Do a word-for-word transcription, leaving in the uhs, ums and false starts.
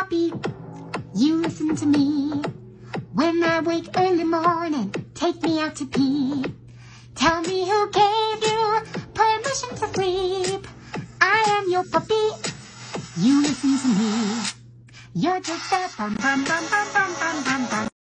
puppy, you listen to me. When I wake early morning, take me out to pee. Tell me who gave you permission to sleep. I am your puppy, you listen to me. You're just a bum bum bum bum bum bum bum bum.